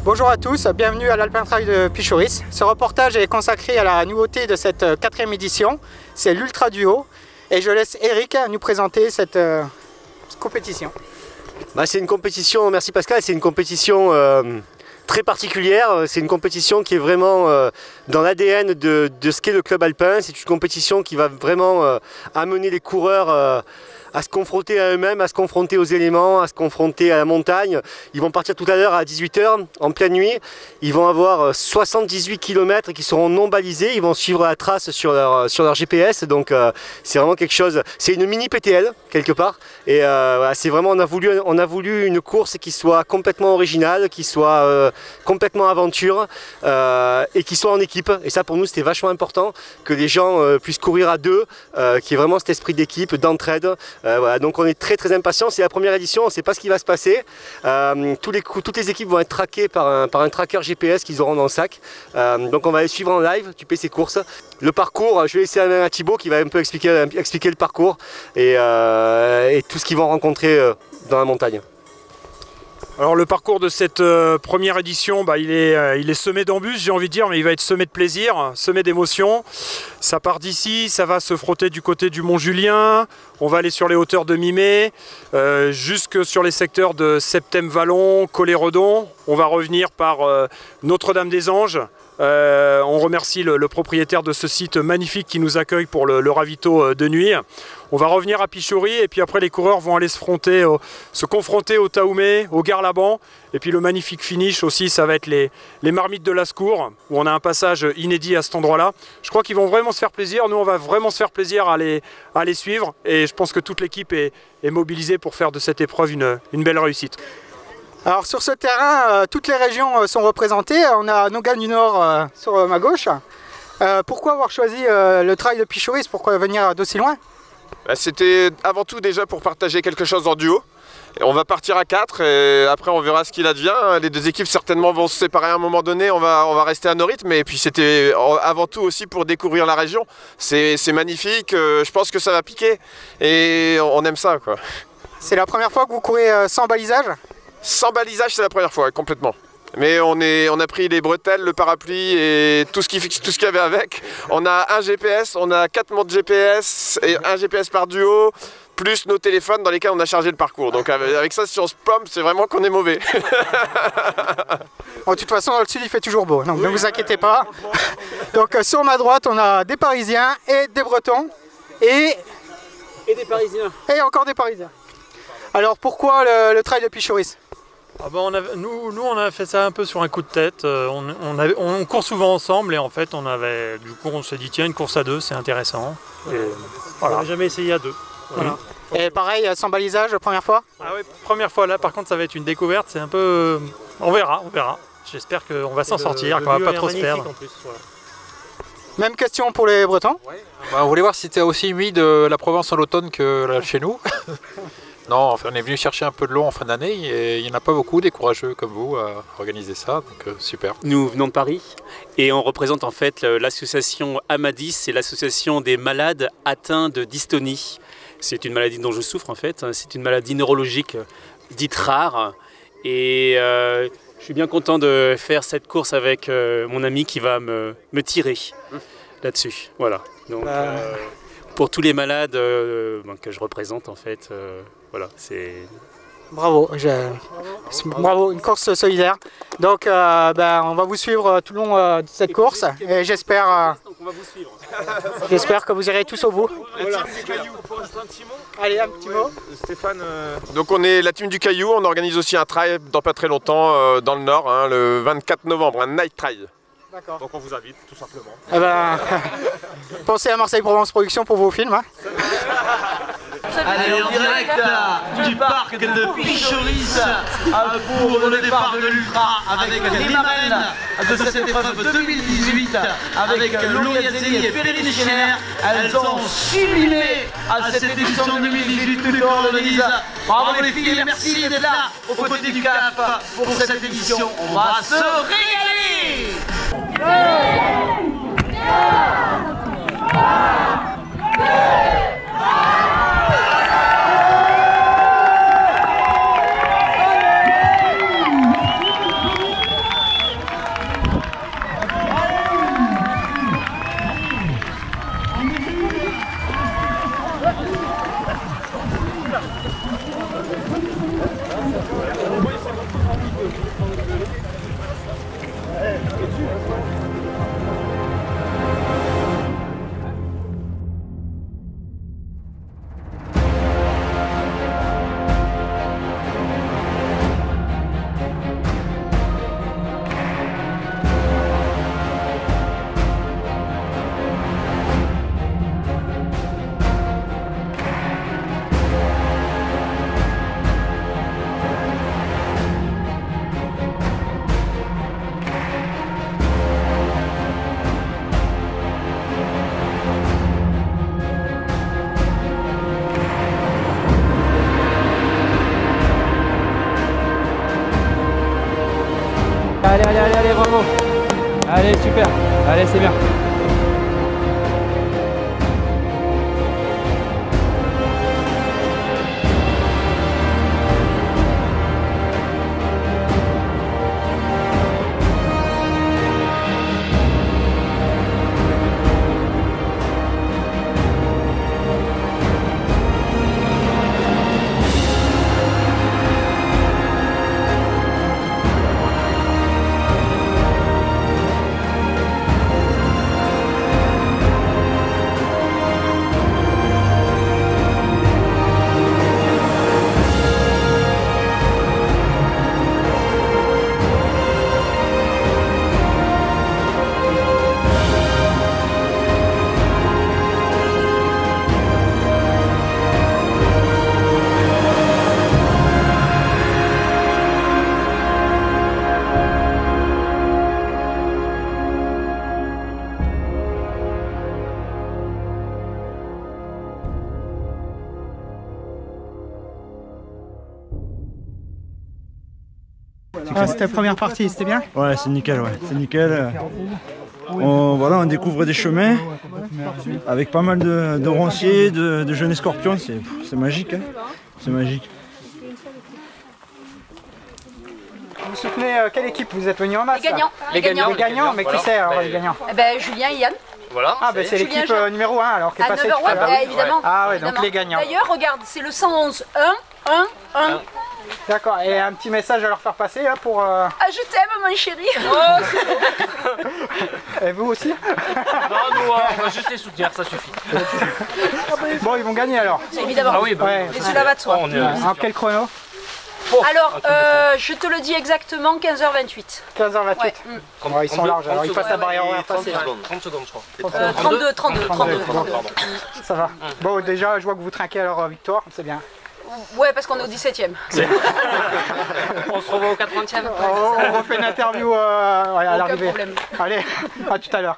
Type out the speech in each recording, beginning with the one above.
Bonjour à tous, bienvenue à l'Alpin Trail de Pichoris. Ce reportage est consacré à la nouveauté de cette 4e édition, c'est l'Ultra Duo. Et je laisse Eric nous présenter cette compétition. C'est une compétition, merci Pascal, c'est une compétition très particulière. C'est une compétition qui est vraiment dans l'ADN de ce qu'est le club alpin. C'est une compétition qui va vraiment amener les coureurs à se confronter à eux-mêmes, à se confronter aux éléments, à se confronter à la montagne. Ils vont partir tout à l'heure à 18 h en pleine nuit. Ils vont avoir 78 km qui seront non balisés. Ils vont suivre la trace sur leur GPS. Donc c'est vraiment quelque chose, c'est une mini PTL quelque part. Et voilà, c'est vraiment, on a voulu une course qui soit complètement originale, qui soit complètement aventure et qui soit en équipe. Et ça pour nous c'était vachement important, que les gens puissent courir à deux, qu'il y ait vraiment cet esprit d'équipe, d'entraide. Voilà, donc on est très impatients, c'est la première édition, on ne sait pas ce qui va se passer. Toutes les équipes vont être traquées par un tracker GPS qu'ils auront dans le sac. Donc on va les suivre en live, tu paies ces courses. Le parcours, je vais laisser la main à Thibaut qui va un peu expliquer le parcours et tout ce qu'ils vont rencontrer dans la montagne. Alors le parcours de cette première édition, il est semé d'embûches, j'ai envie de dire, mais il va être semé de plaisir, semé d'émotions. Ça part d'ici, ça va se frotter du côté du Mont Julien, on va aller sur les hauteurs de Mimé, jusque sur les secteurs de Septem-Vallon, Collet-Redon. On va revenir par Notre-Dame-des-Anges. On remercie le propriétaire de ce site magnifique qui nous accueille pour le ravito de nuit. On va revenir à Pichoris et puis après les coureurs vont aller se confronter au Taoumé, au Garlaban. Et puis le magnifique finish aussi, ça va être les marmites de Lascours, où on a un passage inédit à cet endroit-là. Je crois qu'ils vont vraiment se faire plaisir. Nous, on va vraiment se faire plaisir à les suivre. Et je pense que toute l'équipe est mobilisée pour faire de cette épreuve une belle réussite. Alors sur ce terrain, toutes les régions sont représentées. On a Nogales du Nord sur ma gauche. Pourquoi avoir choisi le trail de Pichoris? Pourquoi venir d'aussi loin? C'était avant tout déjà pour partager quelque chose en duo. Et on va partir à 4 et après on verra ce qu'il advient. Les deux équipes certainement vont se séparer à un moment donné, on va rester à nos rythmes. Et puis c'était avant tout aussi pour découvrir la région. C'est magnifique, je pense que ça va piquer et on aime ça, quoi. C'est la première fois que vous courez sans balisage? Sans balisage, c'est la première fois, complètement. Mais on a pris les bretelles, le parapluie et tout ce qu'il y avait avec. On a un GPS, on a 4 montres GPS et un GPS par duo, plus nos téléphones dans lesquels on a chargé le parcours. Donc avec ça, si on se plombe, c'est vraiment qu'on est mauvais. Bon, de toute façon, dans le sud, il fait toujours beau, donc ne vous inquiétez pas. Donc sur ma droite, on a des Parisiens et des Bretons. Et des Parisiens. Et encore des Parisiens. Alors pourquoi le trail de Pichoris? Nous on a fait ça un peu sur un coup de tête. On court souvent ensemble et en fait on s'est dit tiens, une course à deux c'est intéressant. Et voilà. On n'a jamais essayé à deux. Voilà. Et pareil, sans balisage, première fois? Ah oui, première fois là, par contre ça va être une découverte, c'est un peu... On verra. J'espère qu'on va s'en sortir, qu'on va pas trop se perdre. En plus, voilà. Même question pour les Bretons? Ouais. On voulait voir si c'était aussi humide la Provence en automne que là, chez nous. Non, enfin, on est venu chercher un peu de l'eau en fin d'année et il n'y en a pas beaucoup des courageux comme vous à organiser ça, donc super. Nous venons de Paris et on représente en fait l'association Amadis, c'est l'association des malades atteints de dystonie. C'est une maladie dont je souffre en fait, c'est une maladie neurologique dite rare et je suis bien content de faire cette course avec mon ami qui va me tirer là-dessus. Voilà. Donc, pour tous les malades que je représente en fait, voilà, c'est... Bravo, bravo, une course solidaire. Donc on va vous suivre tout le long de cette course et j'espère que vous irez tous au bout. Voilà. Allez, un petit mot. Stéphane. Donc on est la team du Caillou, on organise aussi un trail dans pas très longtemps dans le Nord, le 24 novembre, un night trail. D'accord. Donc on vous invite tout simplement. Pensez à Marseille Provence Productions pour vos films. Hein. Allez, en direct du parc de Pichoris pour le départ de l'Ultra avec les marraines de cette épreuve 2018 avec Lauriane Zélie et Péréline Schenner. Elles ont sublimé à cette édition 2018 tout le corps de Denise. Bravo les filles et merci d'être là aux côtés du CAF pour cette édition. On va se régaler. bravo. Allez, super. Allez, c'est bien. Ah, c'était la première partie, c'était bien? Ouais, c'est nickel, ouais. C'est nickel. Voilà, on découvre des chemins avec pas mal de ronciers, de jeunes scorpions. C'est magique, hein. C'est magique. Vous soutenez quelle équipe? Vous êtes venus en masse? Les gagnants. Les gagnants, mais qui c'est alors les gagnants? Julien et Yann. Voilà. Ah, ben c'est l'équipe numéro 1 alors qui est passée tout à l'heure. Évidemment. Ah, ouais, donc les gagnants. D'ailleurs, regarde, c'est le 111 1. D'accord, et un petit message à leur faire passer hein, pour... Ah, je t'aime, mon chéri. Et vous aussi? Non, nous, on va juste les soutenir, ça suffit. Bon, ils vont gagner alors? Évidemment. Ah oui, bah, ouais. Mais cela va de soi. En quel chrono? Alors, je te le dis exactement, 15h28. 15h28. Ouais. Ils sont larges, alors ils passent la barrière horaire facile. 30 secondes, je crois. 32. Ça va. Bon, déjà, je vois que vous trinquez à leur victoire, c'est bien. Ouais, parce qu'on est au 17e. On se revoit au 80e. On refait une interview à l'arrivée. Allez, à tout à l'heure.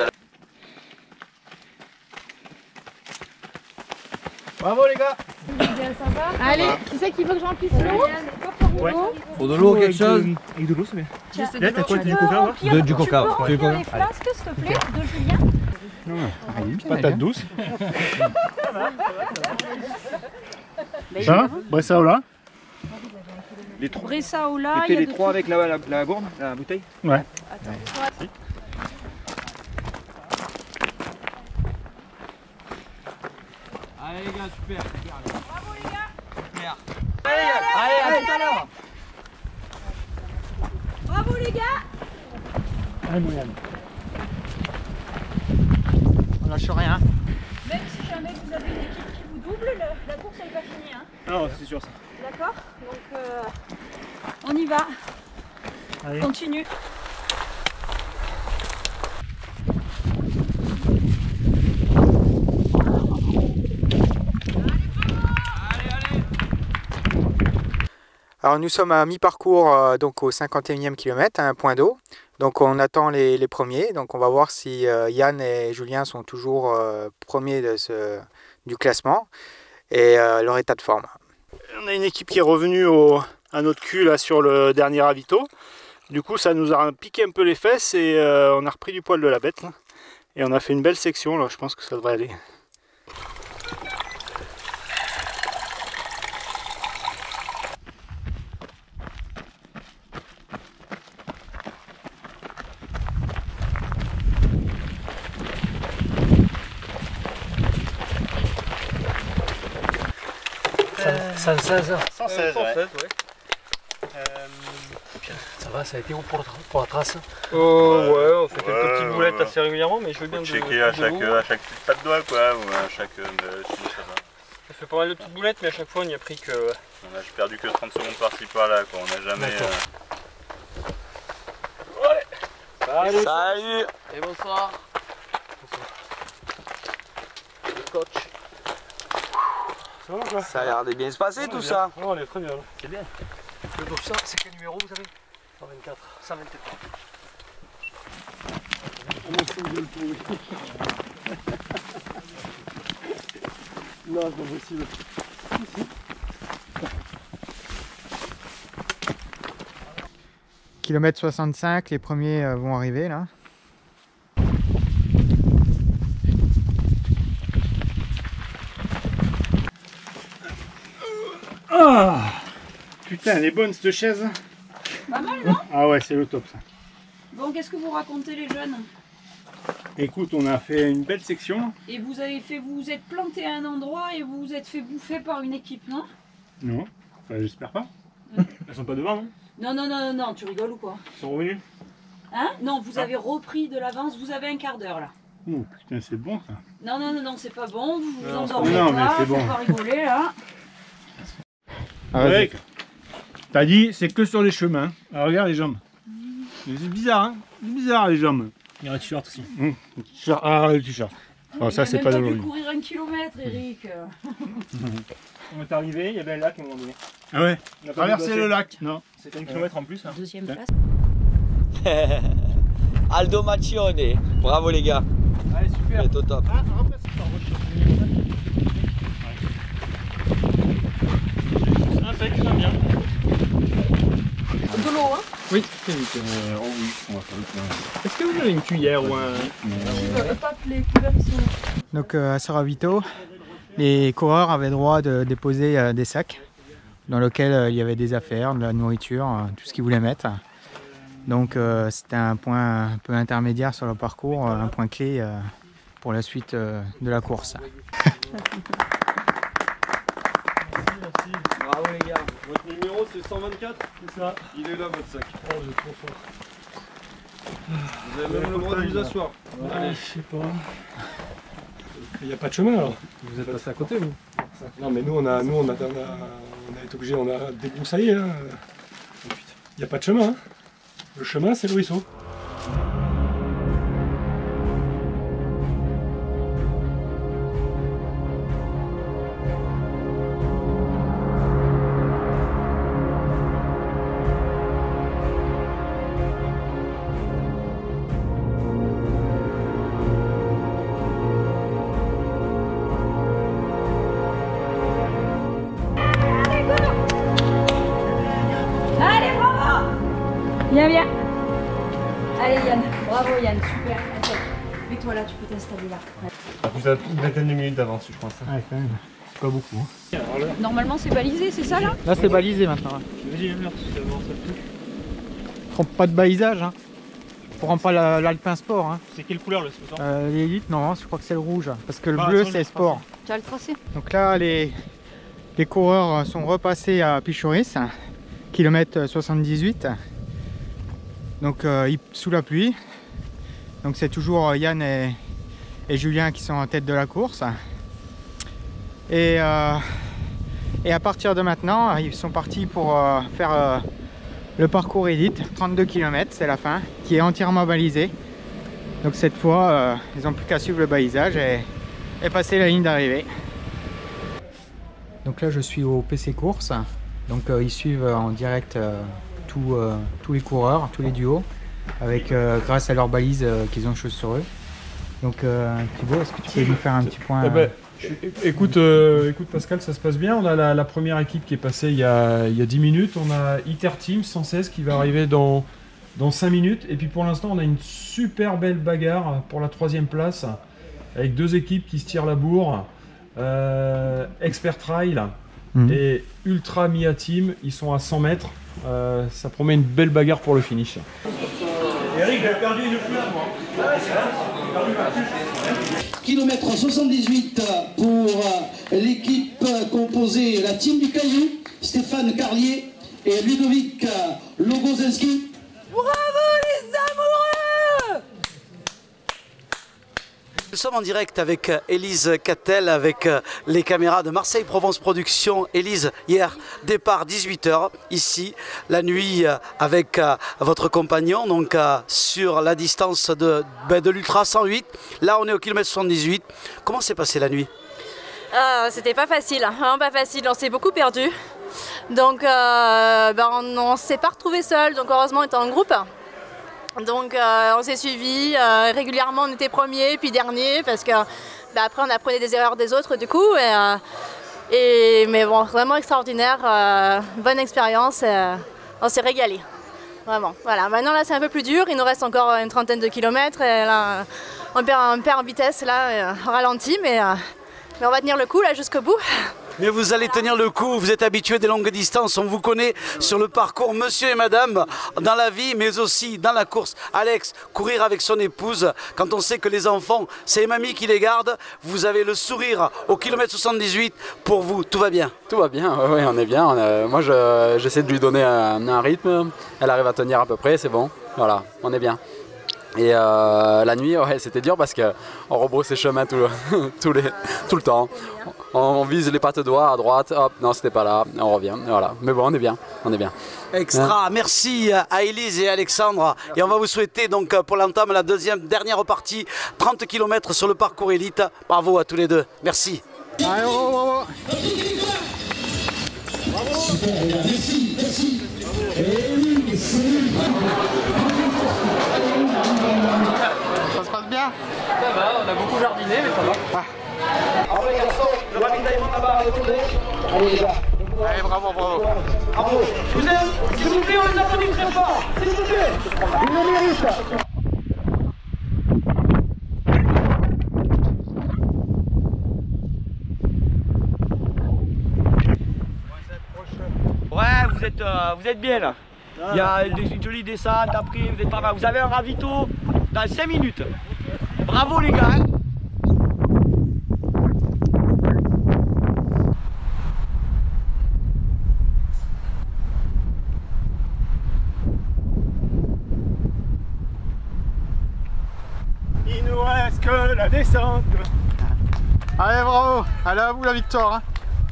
Bravo les gars. Allez, qui c'est qui veut que je remplisse l'eau? Ouais. Pour de l'eau, quelque chose? Avec de l'eau, c'est bien. Là, t'as quoi? Du coca? Du coca. Tu peux les flasques, s'il te plaît, de Julien? Patate douce. Ça? Bressaola. Bressaola. Mettez les trois avec la gourde, la bouteille? Ouais. Attends. Allez les gars, super. Bravo les gars. Super. Allez, à tout à l'heure. Bravo les gars. Allez, moyenne. On lâche rien. Même si jamais vous avez une équipe qui vous double, la course elle n'est pas finie. Hein. Non, c'est sûr ça. D'accord? Donc on y va. Allez. Continue. Alors nous sommes à mi-parcours, donc au 51e kilomètre, à un point d'eau. Donc on attend les premiers. Donc on va voir si Yann et Julien sont toujours premiers du classement et leur état de forme. On a une équipe qui est revenue à notre cul là, sur le dernier ravito. Du coup ça nous a piqué un peu les fesses et on a repris du poil de la bête. Là. Et on a fait une belle section, là. Je pense que ça devrait aller. Ça 116. 116, ouais. Ça va, ça a été où pour la trace? Ouais, on fait quelques petites boulettes assez régulièrement, mais je veux bien checker à chaque pas de doigt quoi, ou à chaque ça va. Ça fait pas mal de petites boulettes, mais à chaque fois on y a pris que... On a perdu que 30 secondes par-ci par-là, quoi. On n'a jamais... Ouais. Salut. Et bonsoir. Le coach. Ça va quoi? Ça a l'air de bien se passer tout ça. Non, on est très bien. C'est bien. Le dossard, c'est quel numéro vous avez? 124. 124. Non, c'est pas possible. Kilomètre 65, les premiers vont arriver là. Ah, putain, elle est bonne cette chaise. Pas mal, non? Ah ouais, c'est le top ça. Bon, qu'est-ce que vous racontez les jeunes? Écoute, on a fait une belle section. Et vous vous êtes planté à un endroit et vous vous êtes fait bouffer par une équipe, non? Non, enfin, j'espère pas. Elles sont pas devant, non? Non, tu rigoles ou quoi? Ils sont revenus. Hein? Non, vous avez repris de l'avance, vous avez un quart d'heure là. Oh putain, c'est bon ça. Non, c'est pas bon, vous vous Non, endormez non, mais pas, c'est faut bon. pas rigoler là. Mec, t'as dit c'est que sur les chemins. Alors regarde les jambes. C'est bizarre, hein? C'est bizarre les jambes. Il y a un t-shirt aussi. Ah, le t-shirt. Oh, ça c'est pas de d'aujourd'hui. courir 1 kilomètre, Eric. On est arrivé, il y avait un lac à un moment donné. Ah ouais? On a pas Traverser dépassé. le lac, non. C'était 1 kilomètre en plus. Hein. Deuxième place. Aldo Maccione, bravo les gars. Allez, super. C'est au top. Impec, très bien. De l'eau, hein? Oui, très vite. Oh oui, on va faire le point. Est-ce que vous avez une cuillère ou un... Les couverts ils sont là. Donc à Soravito, les coureurs avaient droit de déposer des sacs dans lesquels il y avait des affaires, de la nourriture, tout ce qu'ils voulaient mettre. Donc c'était un point un peu intermédiaire sur le parcours, un point clé pour la suite de la course. Bravo les gars. Votre numéro c'est 124? C'est ça. Il est là votre sac. Oh, j'ai trop fort. Vous avez même le droit de vous asseoir. Allez, je sais pas. Il n'y a pas de chemin alors? Vous êtes passé à côté vous? Non mais nous on a été obligé, on a débroussaillé. Hein. Il n'y a pas de chemin. Hein. Le chemin c'est le ruisseau. Allez, bravo! Viens. Allez Yann, bravo Yann, super. Mets-toi là, tu peux t'installer là. T'as plus une vingtaine de minutes d'avance, je pense. Ouais, quand même. C'est pas beaucoup. Hein. Normalement c'est balisé, c'est ça là? Là c'est balisé maintenant. Vas-y, viens, Trompe pas de balisage. Hein. Pour rendre pas l'Alpin Sport. Hein. c'est quelle couleur le sport? L'élite, non, je crois que c'est le rouge. Parce que le bleu c'est sport. Tu as le tracé? Donc là les coureurs sont repassés à Pichoris, kilomètre 78. Donc sous la pluie. Donc c'est toujours Yann et Julien qui sont en tête de la course. Et à partir de maintenant, ils sont partis pour faire le parcours élite, 32 km, c'est la fin, qui est entièrement balisé. Donc cette fois, ils n'ont plus qu'à suivre le balisage et passer la ligne d'arrivée. Donc là, je suis au PC Course. Donc ils suivent en direct tous les coureurs, tous les duos, avec grâce à leurs balises qu'ils ont choses sur eux. Donc Thibaut, est-ce que tu peux nous faire un petit point? Écoute Pascal, ça se passe bien. On a la première équipe qui est passée il y a 10 minutes. On a Iter Team 116 qui va arriver dans 5 minutes. Et puis pour l'instant, on a une super belle bagarre pour la 3e place avec 2 équipes qui se tirent la bourre. Expert Trail et Ultra Mia Team, ils sont à 100 mètres. Ça promet une belle bagarre pour le finish. Eric, j'ai perdu une fleur moi. Kilomètre 78 pour l'équipe composée, la team du Caillou, Stéphane Carlier et Ludovic Logozinski. Bravo les amoureux! Nous sommes en direct avec Élise Cattel, avec les caméras de Marseille Provence Productions. Élise, hier, départ 18h, ici, la nuit avec votre compagnon, donc sur la distance de l'Ultra 108. Là, on est au kilomètre 78. Comment s'est passée la nuit? C'était pas facile, vraiment pas facile, on s'est beaucoup perdu. Donc on ne s'est pas retrouvés seuls, donc heureusement on était en groupe. Donc on s'est suivis, régulièrement on était premiers puis derniers parce que après on apprenait des erreurs des autres du coup. Mais bon, vraiment extraordinaire, bonne expérience, on s'est régalé. Vraiment. Voilà. Maintenant là c'est un peu plus dur, il nous reste encore une trentaine de kilomètres et là on perd en vitesse là, ralenti, mais on va tenir le coup là jusqu'au bout. Mais vous allez tenir le coup, vous êtes habitués des longues distances, on vous connaît sur le parcours monsieur et madame, dans la vie mais aussi dans la course. Alex, courir avec son épouse, quand on sait que les enfants, c'est les mamies qui les gardent, vous avez le sourire au kilomètre 78, pour vous, tout va bien? Tout va bien, oui, on est bien. Moi j'essaie de lui donner un rythme, elle arrive à tenir à peu près, c'est bon, voilà, on est bien. Et la nuit, ouais, c'était dur parce qu'on rebrousse les chemins tout le temps. On vise les pattes d'oie à droite, hop, non c'était pas là, on revient, voilà. Mais bon, on est bien, on est bien. Extra, merci à Élise et Alexandre. Et on va vous souhaiter donc pour l'entame la dernière partie, 30 km sur le parcours élite. Bravo à tous les deux, merci. Allez, bravo. Merci, merci. Ça se passe bien? Ça va, on a beaucoup jardiné, mais ça va. Allez les garçons, le ravitaillement là-bas, allez les gars. Allez, bravo. Bravo. S'il vous plaît, on les applaudit très fort. S'il vous plaît. Ils le méritent. Ouais, vous êtes bien là. Il y a une jolie descente, après vous êtes pas mal. Vous avez un ravito dans 5 minutes. Bravo les gars. Il nous reste que la descente. Allez, bravo. Allez, à vous la victoire. Hein.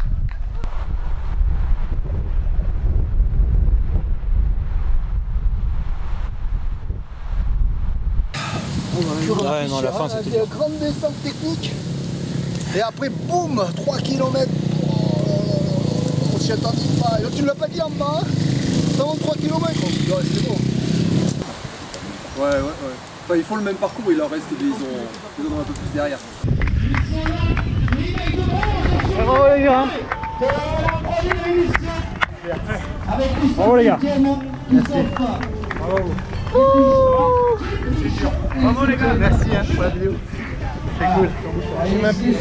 Ouais, non, la fin c'était une grande descente technique. Et après, boum, 3 km. On s'y attendait pas. Et là, tu ne l'as pas dit en bas. Ça va 3 km. On se dit, ouais, c'est bon. Ouais. Enfin, ils font le même parcours, il leur reste ils ont un peu plus derrière. Bravo les gars. Bravo les gars. Merci. Bravo. Bravo les gars. Merci pour la vidéo. C'est cool. Je m'implique.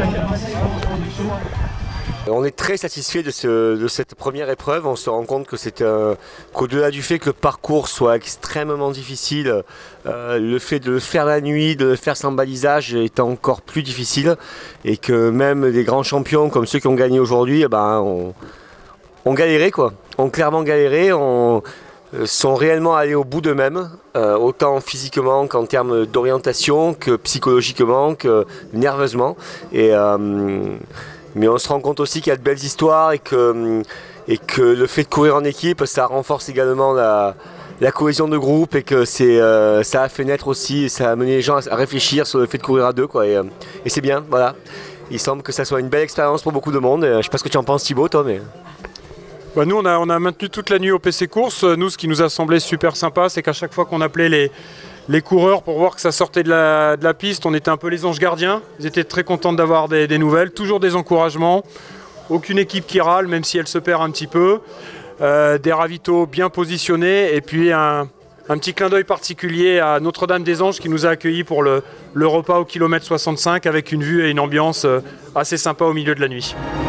On est très satisfait de cette première épreuve. On se rend compte que qu'au-delà du fait que le parcours soit extrêmement difficile, le fait de le faire la nuit, de le faire sans balisage est encore plus difficile, et que même des grands champions comme ceux qui ont gagné aujourd'hui, ont galéré quoi. Ont clairement galéré, sont réellement allés au bout d'eux-mêmes, autant physiquement qu'en termes d'orientation, que psychologiquement, que nerveusement. Mais on se rend compte aussi qu'il y a de belles histoires et que le fait de courir en équipe, ça renforce également la cohésion de groupe, et que ça a fait naître aussi, ça a mené les gens à réfléchir sur le fait de courir à deux, quoi. Et c'est bien, voilà. Il semble que ça soit une belle expérience pour beaucoup de monde. Je sais pas ce que tu en penses, Thibaut, toi, mais... Bah nous on a maintenu toute la nuit au PC Course. Nous, ce qui nous a semblé super sympa, c'est qu'à chaque fois qu'on appelait les coureurs pour voir que ça sortait de la piste, on était un peu les anges gardiens. Ils étaient très contents d'avoir des nouvelles, toujours des encouragements. Aucune équipe qui râle, même si elle se perd un petit peu. Des ravitaux bien positionnés, et puis un petit clin d'œil particulier à Notre-Dame-des-Anges qui nous a accueillis pour le repas au kilomètre 65, avec une vue et une ambiance assez sympa au milieu de la nuit.